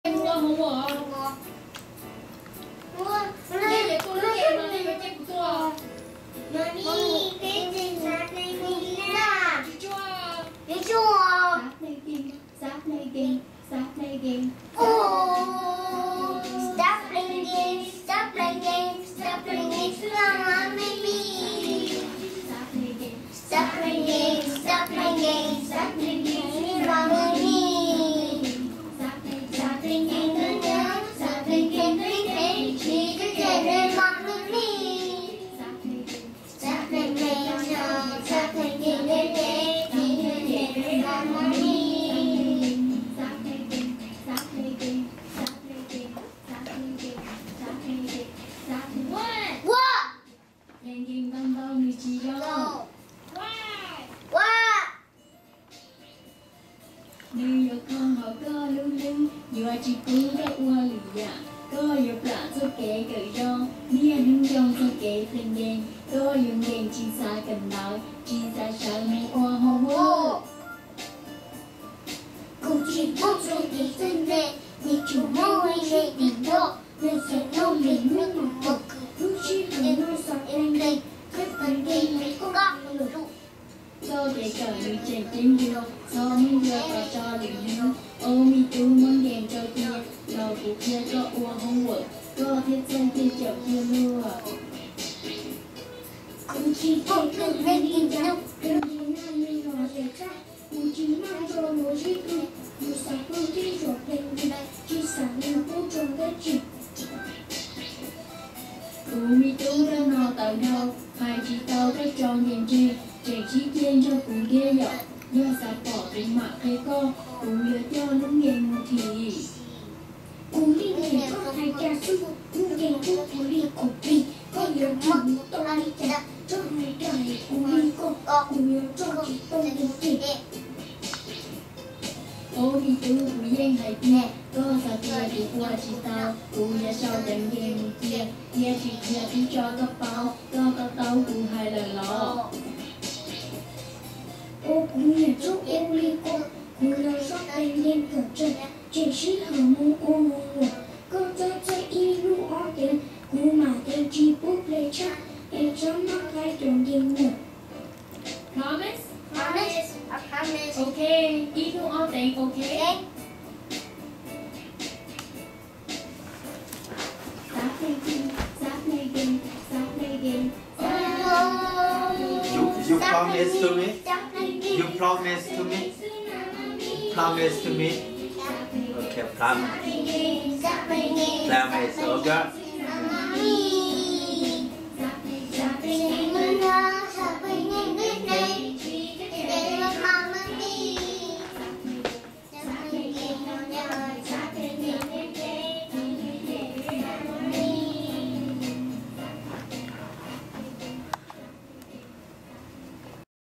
Mua không mua? Mua. Đây để cô lấy em đi với cái của tôi. Mami, cái gì là này mình là? Chị chua. Đi chùa. Stop play game. Stop play game. Oh, stop playing games. Stop playing games. Stop playing games. Mami. Stop play game. Stop playing games. Stop playing games. Stop playing games. Mami. Stop play game. Stop playing games. Stop playing games. Chỉ có thể lên Mami. Stop play game. Stop playing games. Stop playing games. Chỉ có thể lên Mami. Stop play game. Stop play game. Stop play game. Stop play game. Stop play game. Stop play game. What? Game game băng băng như chị đâu. No. Why? What? New York con họ có lung linh, vừa chỉ cũng đã qua lì à. Có vừa plạ cho kẻ cởi rong, nia đứng trong cho kẻ tên đen. Có dùng đèn chi xa cần nói, chi xa sợ mẹ qua hồ hô. Cũng chỉ một rồi thì dân lệ, nhưng chủ mô hay lệ tình độ, nên sẽ nông mình nước một bậc. Lúc chi hẳn nuôi sọt em đây, khép vấn đề mấy cô góc lửa lụ. Cho kẻ cởi như trẻ tên điều, cho mình vừa và cho lửa hiếu. Ô mi tú muốn đèn cho kia, lò cụ kia có uống không vội, có thiết chân kia chậu kia lùa. Cũng chỉ một tự lên in nhau, đừng nhìn ngay như nó dễ chắc. Cũng chỉ mang cho nó dễ tư, một sáng phương thi ruột lên đi, chỉ sáng lên cô trông cái chịu. Cụ mi tú ra ngò tàu đâu, hai chị tàu cái tròn đèn chi, trẻ chi trên cho cụ kia dọc. Do sạc bỏ cũng mặc thấy con, cụ nhớ cho nó nghe một thì. Cũng đi nghe có hai cha sư, cũng nghe cô thủ lý cổ bì, có nhớ mong tôi đi chả, cho người trời cũng đi cô, cũng nhớ cho chị tôi đi chị. Ô mi tú cụ yên hay kia, có sạc kia thì qua chị tàu, cụ nhớ sau đằng nghe một kia, nghe chị kia thì cho các bao, có tàu cụ hai lần lọ. Cô cũng nhớ chúc em đi cô, cũng nhớ rót tay lên cửa chân, chỉ sĩ hở mong cô ngủ ngủ. Con cho chạy y lũ ó tiền, cô mà tên chi bút lê chắc, em chấm mắc hai tuần đêm ngủ. Promise? Promise, I promise. Okay, eat no all thing, okay? Okay. Stop play game, stop play game, stop play game. You promise to me? You promise to me? Promise to me? Okay, promise. Promise, okay?